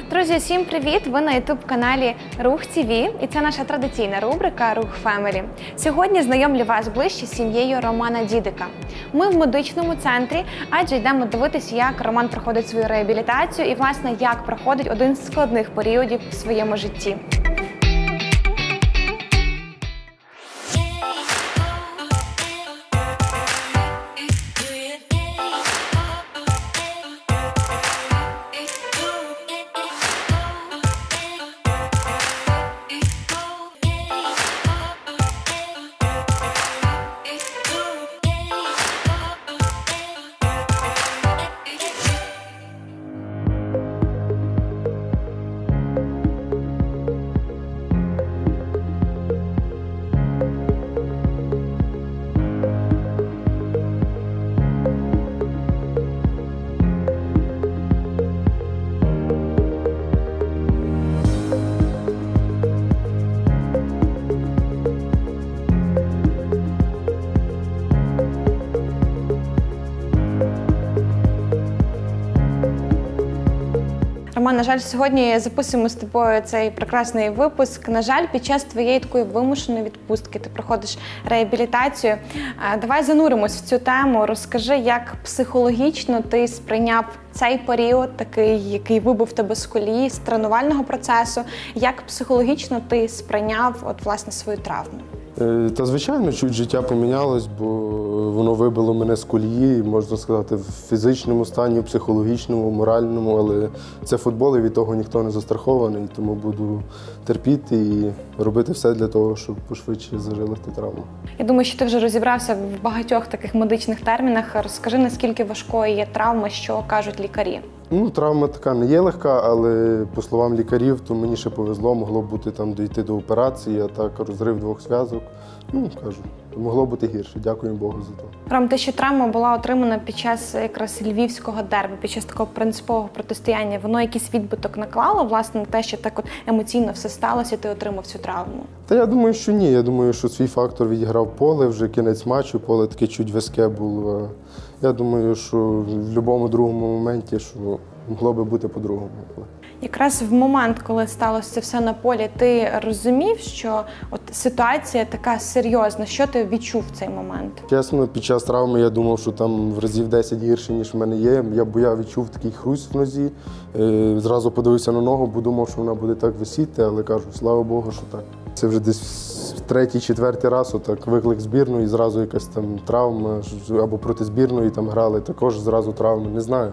Друзі, всім привіт! Ви на ютуб-каналі Рух ТВ і це наша традиційна рубрика Рух Фемелі. Сьогодні знайомлю вас ближче з сім'єю Романа Дідика. Ми в медичному центрі, адже йдемо дивитися, як Роман проходить свою реабілітацію і, власне, як проходить один з складних періодів в своєму житті. Роман, на жаль, сьогодні записуємо з тобою цей прекрасний випуск. На жаль, під час твоєї такої вимушеної відпустки ти проходиш реабілітацію. Давай зануримось в цю тему. Розкажи, як психологічно ти сприйняв цей період, такий, який вибив тебе з колії, з тренувального процесу. Як психологічно ти сприйняв, власне, свою травму? Та, звичайно, чуть життя помінялось, бо воно вибило мене з колії, можна сказати, в фізичному стані, в психологічному, моральному, але це футбол, і від того ніхто не застрахований, тому буду терпіти і робити все для того, щоб пошвидше зажилити травму. Я думаю, що ти вже розібрався в багатьох таких медичних термінах. Розкажи, наскільки важкою є травма, що кажуть лікарі? Травма така не є легка, але по словам лікарів, то мені ще повезло, могло бути там дійти до операції, а так розрив двох зв'язок. Кажу, могло бути гірше, дякуємо Богу за то. Ром, те, що травма була отримана під час якраз львівського дербі, під час такого принципового протистояння, воно якийсь відбиток наклало, власне, на те, що так емоційно все сталося, і ти отримав цю травму? Та я думаю, що ні. Я думаю, що свій фактор відіграв поле, вже кінець матчу, поле таке чуть вязке було. Я думаю, що в будь-якому другому моменті, що могло би бути по-другому. Якраз в момент, коли сталося це все на полі, ти розумів, що ситуація така серйозна. Що ти відчув в цей момент? Чесно, під час травми я думав, що там в разів 10 гірше, ніж в мене є. Я відчув такий хруст в нозі. Зразу подивився на ногу, бо думав, що вона буде так висіти, але кажу, слава Богу, що так. Це вже десь третій-четвертий раз отак виклик збірної, і зразу якась там травма, або проти збірної там грали, також зразу травма, не знаю.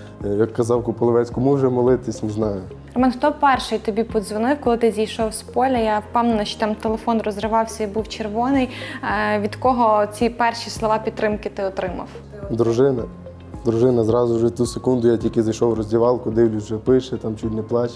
Як казав Кополовець, кому вже молитись, не знаю. Роман, хто перший тобі подзвонив, коли ти зійшов з поля? Я впевнена, що там телефон розривався і був червоний. Від кого ці перші слова підтримки ти отримав? Дружина. Дружина зразу вже ту секунду, я тільки зайшов в роздівалку, дивлюсь, вже пише, там чуть не плаче.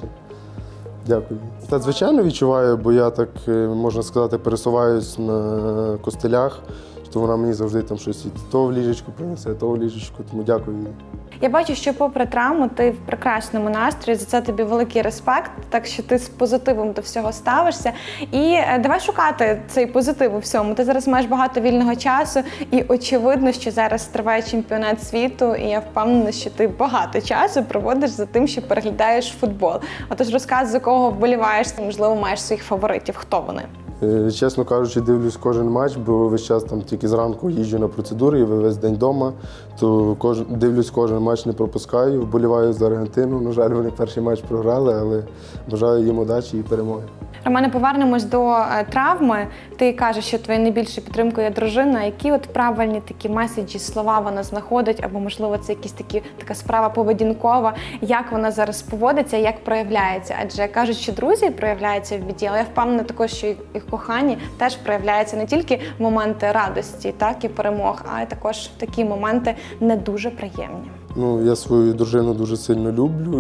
Дякую. Та, звичайно, відчуваю, бо я так, можна сказати, пересуваюсь на костелях, то вона мені завжди там щось то в ліжечку принесе, то в ліжечку, тому дякую їй. Я бачу, що попри травму ти в прекрасному настрої, за це тобі великий респект, так що ти з позитивом до всього ставишся. І давай шукати цей позитив у всьому. Ти зараз маєш багато вільного часу і очевидно, що зараз триває чемпіонат світу, і я впевнена, що ти багато часу проводиш за тим, що переглядаєш футбол. Отож розказуй, за кого вболіваєш, можливо, маєш своїх фаворитів. Хто вони? Чесно кажучи, дивлюсь кожен матч, бо весь час там тільки зранку їжджу на процедури і весь день вдома, то дивлюсь кожен матч, не пропускаю, вболіваю за Аргентину. На жаль, вони перший матч програли, але бажаю їм удачі і перемоги. Романе, повернемось до травми. Ти кажеш, що твоєю найбільшою підтримкою є дружина. Які правильні такі меседжі, слова вона знаходить, або, можливо, це така справа поведінкова, як вона зараз поводиться, як проявляється? Адже кажуть, що друзі проявляються в біді, але я впевнена також, що їх кохання теж проявляється не тільки в моменти радості, і перемог, а й також в такі моменти не дуже приємні. Я свою дружину дуже сильно люблю,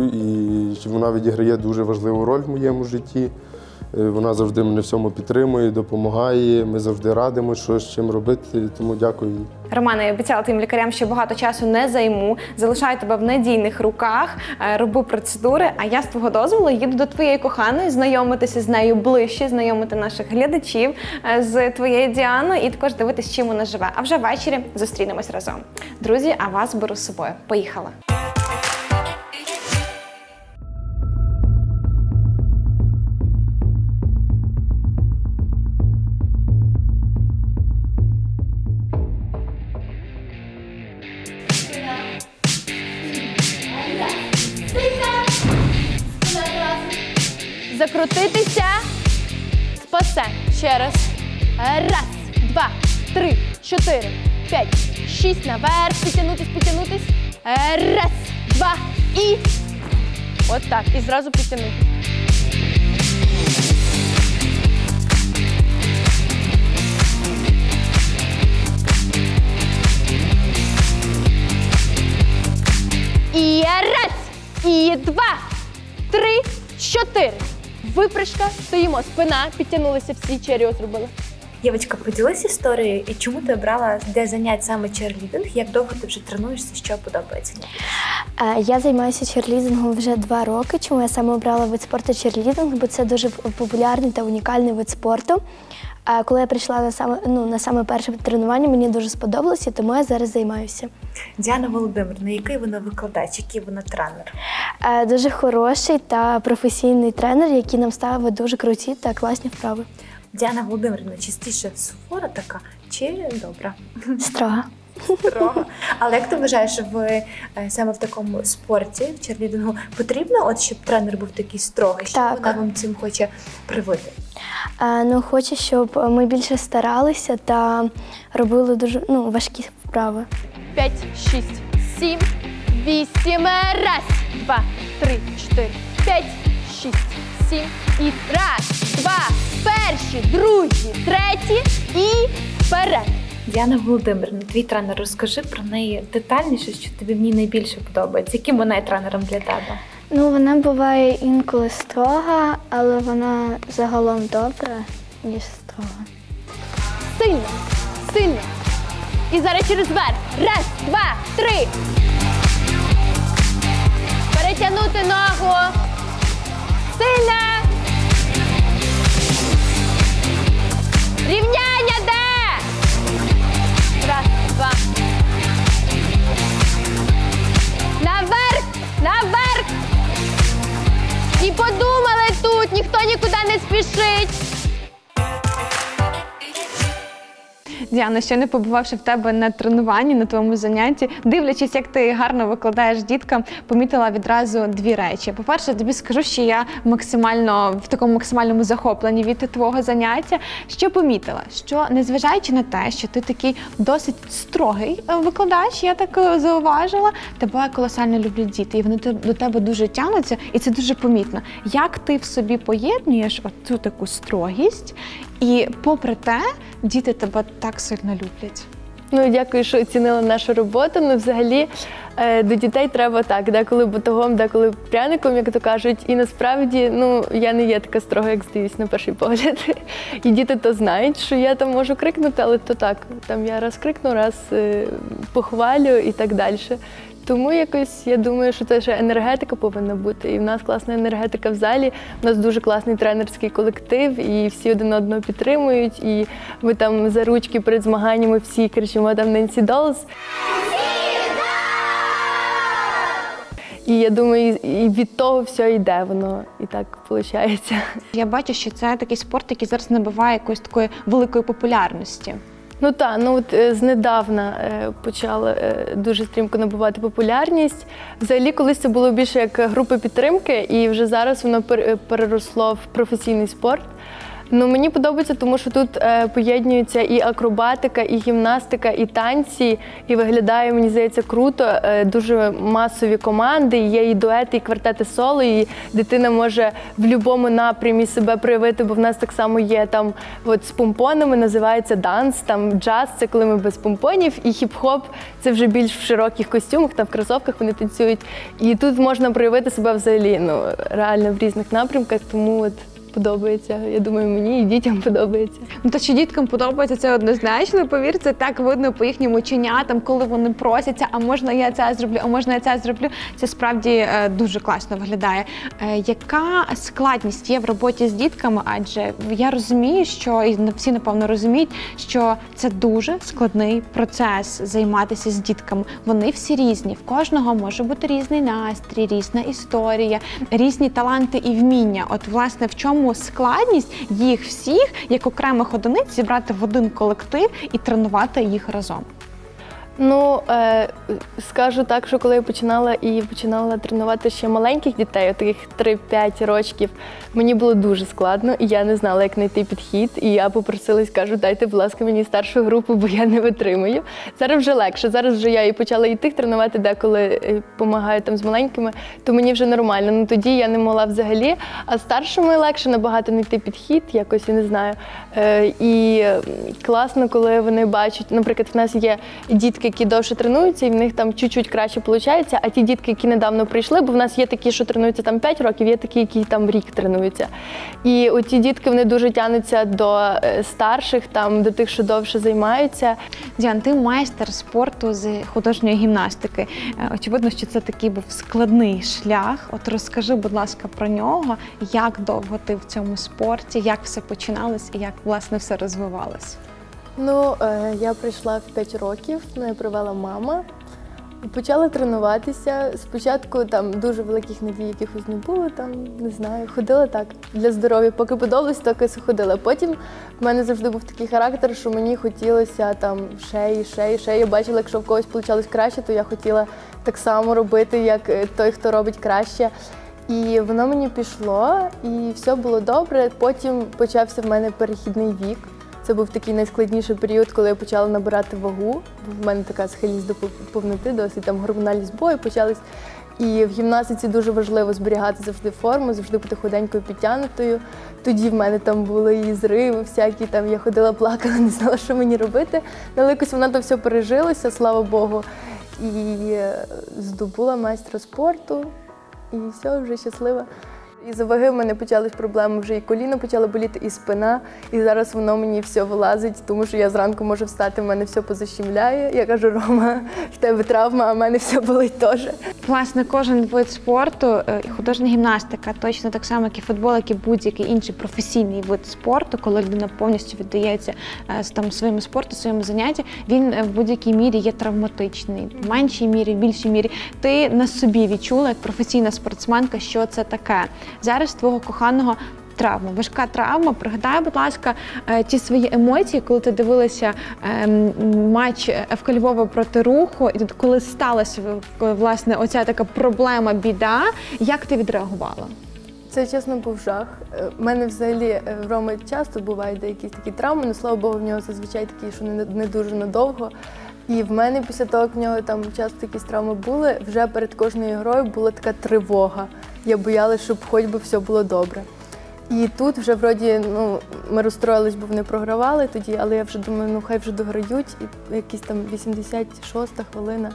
і вона відіграє дуже важливу роль в моєму житті. Вона завжди мене всьому підтримує, допомагає, ми завжди радимо, що з чим робити, тому дякую їй. Романе, я обіцяла тим лікарям, що багато часу не займу, залишаю тебе в надійних руках, роби процедури, а я з твого дозволу їду до твоєї коханої, знайомитися з нею ближче, знайомити наших глядачів з твоєю Діаною і також дивитися, чим вона живе. А вже ввечері зустрінемось разом. Друзі, а вас беру з собою. Поїхали! закрутитися, спасе. Ще раз. Раз, два, 3, 4, 5, 6, наверх, підтягнутись. Раз, два і от так. І зразу підтягнути. І раз, і два, 3, 4. Випрыжка, стоїмо, спина, підтягнулися всі, черіо зробили. Євочка, поділись історією, і чому ти обрала для занять саме черлідинг? Як довго ти вже тренуєшся, що подобається? Я займаюся черлідингом вже 2 роки. Чому я саме обрала вид спорту черлідинг? Бо це дуже популярний та унікальний вид спорту. Коли я прийшла на саме перше тренування, мені дуже сподобалося, тому я зараз займаюся. Діана Володимирівна, який вона викладач, який вона тренер? Дуже хороший та професійний тренер, який нам ставить дуже круті та класні вправи. Діана Володимирівна частіше сувора така чи добра? Строга. Строга. Але як ти вважаєш, саме в такому спорті, в черлідингу, потрібно, щоб тренер був такий строгий? Що вона вам цим хоче привити? Хочу, щоб ми більше старалися та робили дуже важкі вправи. 5, 6, 7, 8, раз, 2, 3, 4, 5, 6, 7 і раз, два, перші, другі, треті і вперед. Діана Володимирівна, твій тренер, розкажи про неї детальніше, що тобі в ній найбільше подобається. Яким вона є тренером для тебе? Вона буває інколи строга, але вона загалом добра, ніж строга. Сильно, сильно. І зараз через верх. Раз, два, 3. Перетягнути ногу. Сильно. Рівняння де? Раз, два. Наверх, наверх. І подумали тут, ніхто нікуди не спішить. Діана, ще не побувавши в тебе на тренуванні, на твоєму занятті, дивлячись, як ти гарно викладаєш діткам, помітила відразу 2 речі. По-перше, тобі скажу, що я в такому максимальному захопленні від твого заняття. Що помітила? Що, незважаючи на те, що ти такий досить строгий викладач, я так зауважила, тебе колосально люблять діти, і вони до тебе дуже тягнуться, і це дуже помітно. Як ти в собі поєднуєш оцю таку строгість, і попри те, діти тебе так сильно люблять? Дякую, що оцінили нашу роботу. Взагалі до дітей треба так, деколи батогом, деколи пряником, як то кажуть. І насправді, я не є така строга, як здаюсь на перший погляд. І діти то знають, що я там можу крикнути, але то так. Там я раз крикну, раз похвалю і так далі. Тому якось, я думаю, що це ще енергетика повинна бути. І в нас класна енергетика в залі, в нас дуже класний тренерський колектив, і всі один одного підтримують. І ми там за ручки перед змаганнями всі кричимо там «Ненсі Долз». І я думаю, і від того все йде, воно і так виходить. Я бачу, що це такий спорт, який зараз набуває якоїсь такої великої популярності. Знедавна почала дуже стрімко набувати популярність. Взагалі, колись це було більше як групи підтримки, і вже зараз воно переросло в професійний спорт. Мені подобається, тому що тут поєднуються і акробатика, і гімнастика, і танці, і виглядає, мені здається, круто. Дуже масові команди, є і дуети, і квартети соло, і дитина може в будь-якому напрямі себе проявити, бо в нас так само є там з помпонами, називається данс, там джаз, це коли ми без помпонів, і хіп-хоп, це вже більш в широких костюмах, там в кросовках вони танцюють. І тут можна проявити себе взагалі, реально в різних напрямках, тому подобається. Я думаю, мені і дітям подобається. Те, що діткам подобається, це однозначно. Повір, це так видно по їхнім оченятам, коли вони просяться, а можна я це зроблю, а можна я це зроблю. Це справді дуже класно виглядає. Яка складність є в роботі з дітками? Адже я розумію, що, і всі, напевно, розуміють, що це дуже складний процес займатися з дітками. Вони всі різні. В кожного може бути різний настрій, різна історія, різні таланти і вміння. От, власне, в чому складність їх всіх, як окремих одиниць, зібрати в один колектив і тренувати їх разом? Ну, скажу так, що коли я починала тренувати ще маленьких дітей, таких 3-5 років, мені було дуже складно, і я не знала, як знайти підхід. І я попросилась, кажу, дайте, будь ласка, мені старшу групу, бо я не витримую. Зараз вже легше. Зараз вже я і почала і тих тренувати, деколи допомагаю там з маленькими, то мені вже нормально. Ну тоді я не могла взагалі, а старшими легше набагато знайти підхід, якось, я не знаю. І класно, коли вони бачать, наприклад, в нас є дітки, які довше тренуються, і в них там чуть-чуть краще виходить, а ті дітки, які недавно прийшли, бо в нас є такі, що тренуються там 5 років, є такі, які там рік тренуються. І оці дітки, вони дуже тягнуться до старших, там, до тих, що довше займаються. Діан, ти майстер спорту з художньої гімнастики. Очевидно, що це такий був складний шлях. От розкажи, будь ласка, про нього, як довго ти в цьому спорті, як все починалось і як, власне, все розвивалось? Ну, я прийшла в 5 років, мене привела мама. Почала тренуватися. Спочатку там дуже великих надій якихось не було, там, не знаю, ходила так для здоров'я. Поки подобалось, так і ходила. Потім в мене завжди був такий характер, що мені хотілося там ще. Я бачила, якщо в когось вийшло краще, то я хотіла так само робити, як той, хто робить краще. І воно мені пішло, і все було добре. Потім почався в мене перехідний вік. Це був такий найскладніший період, коли я почала набирати вагу. В мене така схильність до повноти, досить там гормональні збої почались. І в гімнастиці дуже важливо зберігати завжди форму, завжди бути худенькою, підтягнутою. Тоді в мене там були і зриви всякі, там я ходила, плакала, не знала, що мені робити. Але якось воно то все пережилося, слава Богу. І здобула майстра спорту, і все, вже щаслива. Із-за ваги в мене почались проблеми, вже і коліно почало боліти, і спина. І зараз воно мені все вилазить, тому що я зранку можу встати, в мене все позащемляє. Я кажу, Рома, в тебе травма, а в мене все болить теж. Власне, кожен вид спорту, художня гімнастика, точно так само, як і футбол, як і будь-який інший професійний вид спорту, коли людина повністю віддається там своєму спорту, своєму занятті, він в будь-якій мірі є травматичний. В меншій мірі, в більшій мірі. Ти на собі відчула, як професійна спортсменка, що це таке. Зараз твого коханого травма, важка травма. Пригадай, будь ласка, ті свої емоції, коли ти дивилася матч ФК Львова проти Руху, і коли сталася, власне, оця така проблема, біда, як ти відреагувала? Це, чесно, був жах. У мене взагалі в Роми часто бувають деякі такі травми, але, слава Богу, в нього зазвичай такі, що не дуже надовго. І в мене після того, як в нього там часто якісь травми були, вже перед кожною грою була така тривога. Я боялася, щоб хоч би все було добре. І тут вже вроді, ми розстроїлись, бо вони програвали тоді, але я вже думаю, хай вже дограють, і якісь там 86-та хвилина.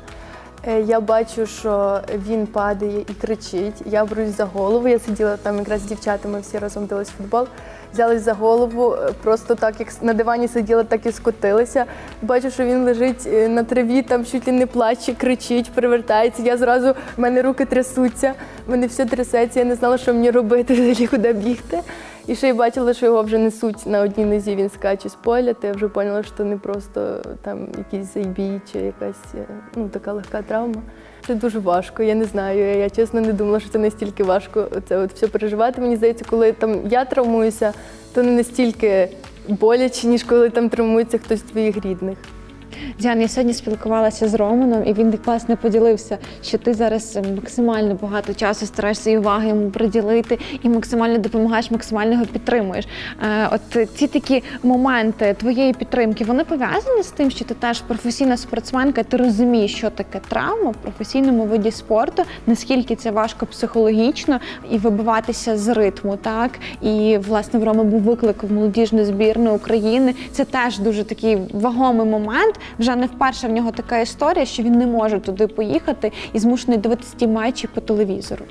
Я бачу, що він падає і кричить. Я берусь за голову. Я сиділа там якраз з дівчатами, всі разом дивились футбол. Взялись за голову, просто так, як на дивані сиділа, так і скотилася. Бачу, що він лежить на траві, там чуть ли не плаче, кричить, перевертається. Я зразу, в мене руки трясуться, в мене все трясеться, я не знала, що мені робити, взагалі куди бігти. І ще й бачила, що його вже несуть на одній нозі, він скаче з поля, то я вже поняла, що не просто там якийсь забій чи якась така легка травма. Це дуже важко, я не знаю, я чесно не думала, що це настільки важко це от все переживати. Мені здається, коли там я травмуюся, то не настільки боляче, ніж коли там травмується хтось з твоїх рідних. Діан, я сьогодні спілкувалася з Романом, і він класно поділився, що ти зараз максимально багато часу стараєшся і уваги йому приділити, і максимально допомагаєш, максимально його підтримуєш. От ці такі моменти твоєї підтримки, вони пов'язані з тим, що ти теж професійна спортсменка, ти розумієш, що таке травма в професійному виді спорту, наскільки це важко психологічно і вибиватися з ритму, так? І, власне, в Рома був виклик в молодіжну збірну України. Це теж дуже такий вагомий момент. Вже не вперше в нього така історія, що він не може туди поїхати і змушений дивитися ті матчі по телевізору.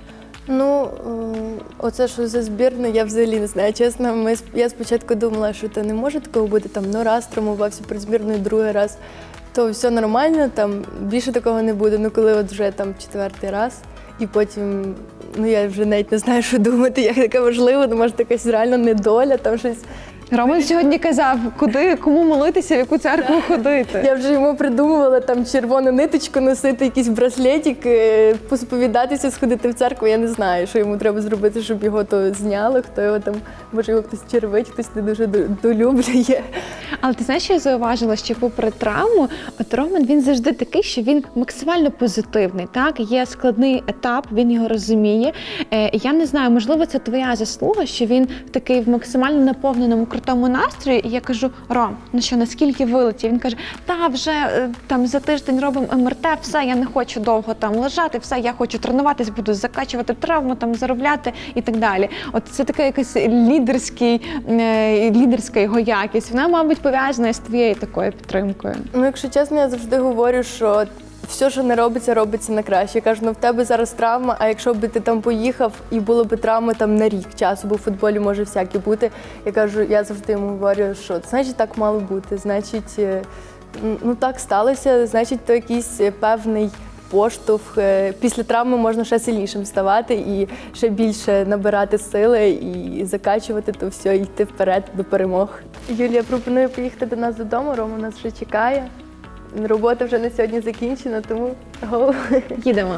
Оце, що за збірну, я взагалі не знаю. Чесно, я спочатку думала, що це не може такого бути, там, раз травмувався перед збірною, другий раз, то все нормально, там, більше такого не буде. Коли от вже там 4-й раз, і потім, я вже навіть не знаю, що думати, як таке важливо, може якась реально недоля, там щось. Роман сьогодні казав, кому молитися, в яку церкву ходити. Я вже йому придумувала там червону ниточку носити, якийсь браслетик, посповідатися, сходити в церкву. Я не знаю, що йому треба зробити, щоб його то зняло, хто його там, може його хтось червить, хтось не дуже долюблює. Але ти знаєш, що я зауважила, що попри травму, от Роман, він завжди такий, що він максимально позитивний, так? Є складний етап, він його розуміє. Я не знаю, можливо, це твоя заслуга, що він такий в максимально наповненому, крутому настрої. І я кажу: Ром, ну що, наскільки вилетів? Він каже: та, вже там за тиждень робимо МРТ, все, я не хочу довго там лежати, все, я хочу тренуватись, буду закачувати травму, там заробляти і так далі. От це така якась лідерська його якість. Вона, мабуть, пов'язана з твоєю такою підтримкою. Ну, якщо чесно, я завжди говорю, що все, що не робиться, робиться на краще. Я кажу, ну в тебе зараз травма, а якщо б ти там поїхав і було б травма там на рік часу, бо в футболі може всяке бути. Я кажу, я завжди йому говорю, що значить так мало бути, значить, ну так сталося, значить то якийсь певний поштовх. Після травми можна ще сильнішим ставати і ще більше набирати сили і закачувати то все, і йти вперед до перемог. Юлія пропонує поїхати до нас додому, Рома нас вже чекає. Робота вже на сьогодні закінчена, тому го! Їдемо.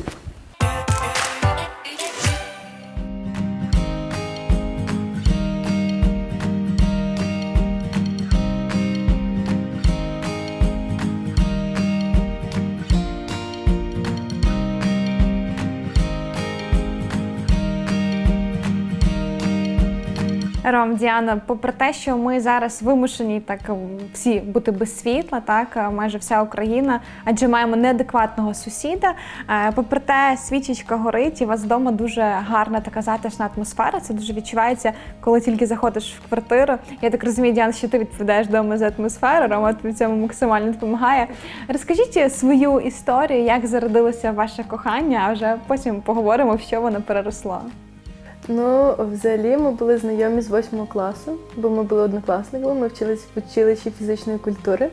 Ром, Діана, попри те, що ми зараз вимушені так всі бути без світла, так, майже вся Україна, адже маємо неадекватного сусіда, попри те, свічечка горить, і у вас вдома дуже гарна така затишна атмосфера, це дуже відчувається, коли тільки заходиш в квартиру. Я так розумію, Діана, що ти відповідаєш вдома за атмосферу, Рома тобі в цьому максимально допомагає. Розкажіть свою історію, як зародилося ваше кохання, а вже потім поговоримо, в що воно переросло. Ну, взагалі, ми були знайомі з 8 класу, бо ми були однокласниками, ми вчились в училищі фізичної культури.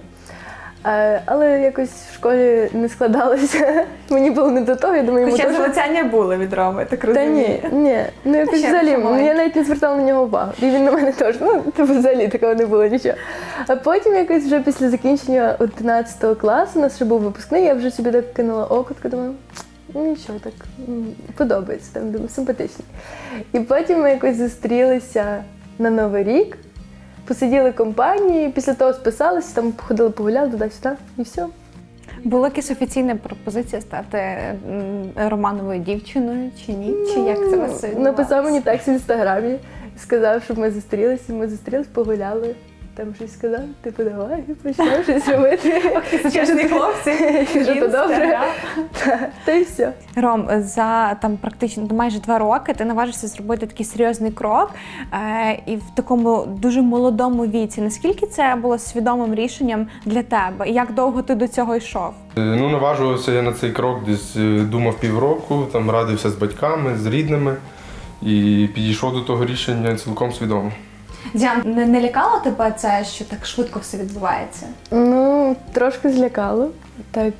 Але якось в школі не складалося, мені було не до того, я думаю, йому Хоча теж... залицяння були від Роми, так розумію. Та ні, ну якось взагалі, я навіть не звертала на нього увагу, і він на мене теж, ну, взагалі такого не було нічого. А потім якось вже після закінчення 11 класу, у нас ще був випускний, я вже собі так кинула око, така думаю, нічого, так подобається, там, думаю, симпатичний. І потім ми якось зустрілися на Новий рік, посиділи компанією, після того списалися, там походили, погуляли туди-сюди, і все. Була якась офіційна пропозиція стати Романовою дівчиною, чи ні? Чи як це вас відбувалося? Написав мені текст в Інстаграмі, сказав, щоб ми зустрілися, погуляли. Там щось сказав, типу, давай, почнемо щось робити. Чесні хлопці. Кажу, то добре. Та й все. Ром, за там практично майже 2 роки ти наважився зробити такий серйозний крок і в такому дуже молодому віці. Наскільки це було свідомим рішенням для тебе? І як довго ти до цього йшов? Ну, наважувався я на цей крок, десь думав півроку, там радився з батьками, з рідними і підійшов до того рішення цілком свідомо. Діан, не лякало тебе це, що так швидко все відбувається? Ну, трошки злякало. Так,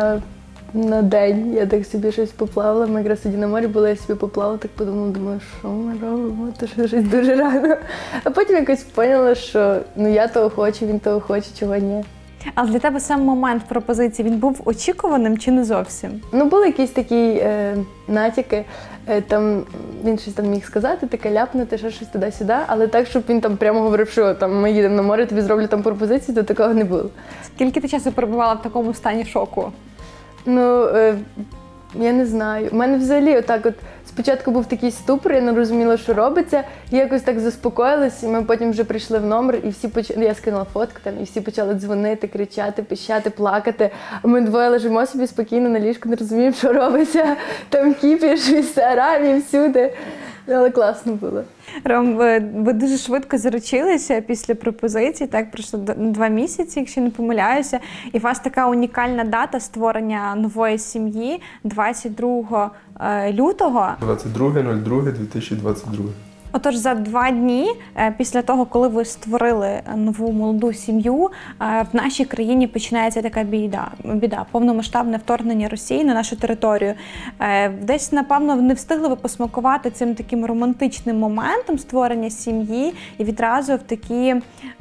на день я так собі щось поплавала. Ми якраз тоді на морі були, я собі поплавала, так подумала, думаю, що ми робимо, то щось дуже рано. А потім якось поняла, що ну, я того хочу, він того хоче, чого ні. Але для тебе сам момент пропозиції, він був очікуваним чи не зовсім? Ну, були якісь такі натяки, там він щось там міг сказати, таке ляпнути, ще щось туди-сюди, але так, щоб він там прямо говорив, що там ми їдемо на море, тобі зроблю там пропозицію, то такого не було. Скільки ти часу перебувала в такому стані шоку? Ну, я не знаю. У мене взагалі отак от спочатку був такий ступор, я не розуміла, що робиться, і якось так заспокоїлась, і ми потім вже прийшли в номер, і всі почали, я скинула фотку там, і всі почали дзвонити, кричати, пищати, плакати. А ми двоє лежимо собі спокійно на ліжку, не розуміємо, що робиться. Там кіпіш, в Інстаграмі, всюди. Але класно було. Ром, ви дуже швидко заручилися після пропозиції, так, пройшло 2 місяці, якщо не помиляюся, і у вас така унікальна дата створення нової сім'ї 22 лютого. 22.02.2022. Отож, за 2 дні після того, коли ви створили нову молоду сім'ю, в нашій країні починається така біда, повномасштабне вторгнення Росії на нашу територію. Десь, напевно, не встигли ви посмакувати цим таким романтичним моментом створення сім'ї і відразу в такі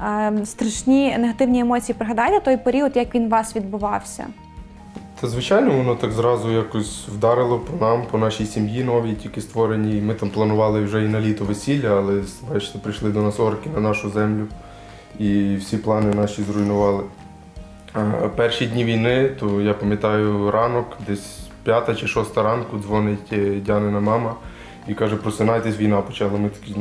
страшні негативні емоції. Пригадайте той період, як він у вас відбувався? Та звичайно, воно так зразу якось вдарило по нам, по нашій сім'ї новій, тільки створеній. Ми там планували вже і на літо весілля, але, бачите, прийшли до нас орки на нашу землю і всі плани наші зруйнували. Перші дні війни, то я пам'ятаю ранок, десь 5 чи 6 ранку дзвонить Діанина мама і каже, просинайтесь, війна почала. Ми такі,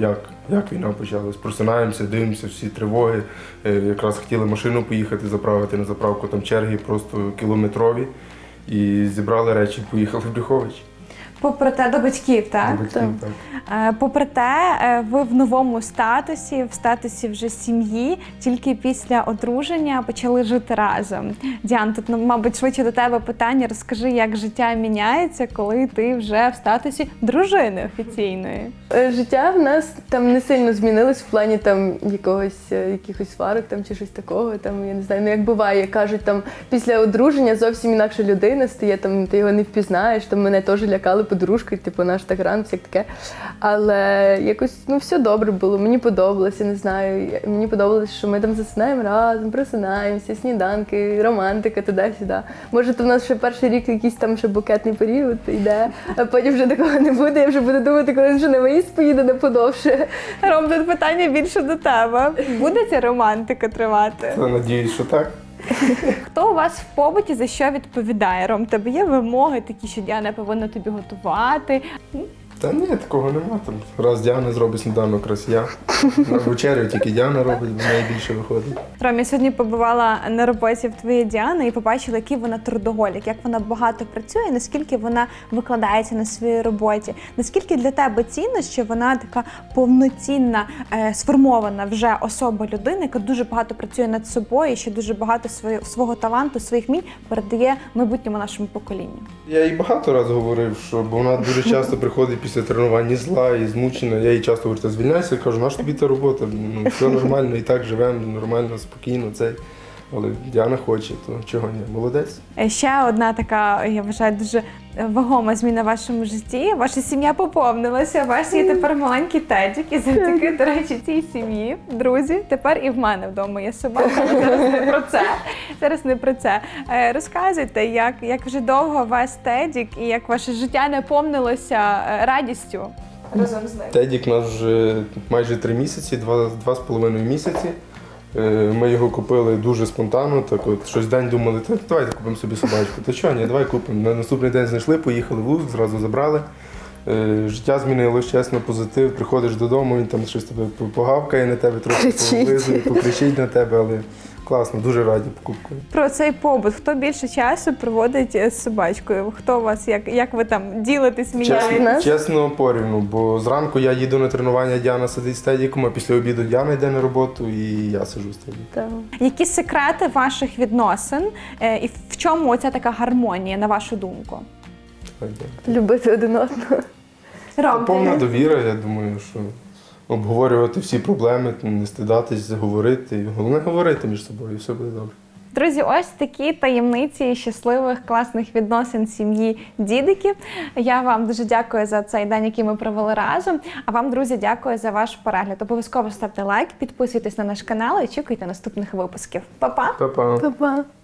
як війна почалась? Просинаємося, дивимося, всі тривоги. Якраз хотіли машину поїхати заправити на заправку, там черги просто кілометрові. І зібрали речі, поїхали в Брюхович. Попри те, до батьків, так? До батьків, так. Попри те, ви в новому статусі, в статусі вже сім'ї, тільки після одруження почали жити разом. Діан, тут, мабуть, швидше до тебе питання. Розкажи, як життя міняється, коли ти вже в статусі дружини офіційної? Життя в нас там не сильно змінилось в плані там якихось сварок там, чи щось такого. Там, я не знаю, як буває, кажуть, там після одруження зовсім інакша людина стає, там, ти його не впізнаєш, там мене теж лякали подружкою, типу, наш так рано, всяк таке. Але якось, все добре було, мені подобалося, не знаю. Мені подобалося, що ми там засинаємо разом, просинаємося, сніданки, романтика, туди-сюди. Може, то в нас ще перший рік якийсь там ще букетний період йде, а потім вже такого не буде, я вже буду думати, коли він вже на виїзд поїде на подовше. Ром, тут питання більше до тебе. Буде ця романтика тривати? Надіюсь, що так. Хто у вас в побуті за що відповідає? Ром, тебе є вимоги такі, що Діана повинна тобі готувати? Та ні, такого нема. Там раз Діана зробить сніданок, раз я. На вечерю тільки Діана робить, бо найбільше виходить. Ром, я сьогодні побувала на роботі в твоєї Діани і побачила, який вона трудоголік, як вона багато працює, наскільки вона викладається на своїй роботі. Наскільки для тебе цінно, що вона така повноцінна, сформована вже особа людини, яка дуже багато працює над собою, і ще дуже багато свого таланту, своїх вмінь передає майбутньому нашому поколінню. Я їй багато разів говорив, що бо вона дуже часто приходить після тренувань зла і змучена. Я їй часто говорю, звільняйся, кажу, наша тобі та робота, все нормально, і так живемо, нормально, спокійно, Але Діана хоче, то чого ні, молодець. Ще одна така, я вважаю, дуже вагома зміна в вашому житті. Ваша сім'я поповнилася, у вас є тепер маленький Тедік, і завдяки, до речі, цій сім'ї, друзі, тепер і в мене вдома є собака, але зараз не про це. Зараз не про це. Розказуйте, як вже довго у вас Тедік і як ваше життя наповнилося радістю разом з ним? Тедік у нас вже майже 3 місяці, 2,5 місяці. Ми його купили дуже спонтанно, так от щось день думали, давайте купимо собі собачку. Та чого, ні, давай купимо. На наступний день знайшли, поїхали в Луцьк, зразу забрали. Життя змінилось, чесно, позитив. Приходиш додому, він там щось тебе погавкає на тебе, трохи повилизує, покричить на тебе, але класно, дуже раді покупкою. Про цей побут. Хто більше часу проводить з собачкою? Хто у вас, як ви там ділитесь, міняєте? Чесно, порівну, бо зранку я їду на тренування, Діана сидить з Тедіком, а після обіду Діана йде на роботу і я сиджу з Тедіком. Які секрети ваших відносин і в чому оця така гармонія, на вашу думку? Любити один одного. Повна довіра, я думаю, що обговорювати всі проблеми, не стидатись, говорити. Головне говорити між собою, і все буде добре. Друзі, ось такі таємниці щасливих, класних відносин сім'ї Дідиків. Я вам дуже дякую за цей день, який ми провели разом. А вам, друзі, дякую за ваш перегляд. Обов'язково ставте лайк, підписуйтесь на наш канал і очікуйте наступних випусків. Па-па! Па-па! Па-па!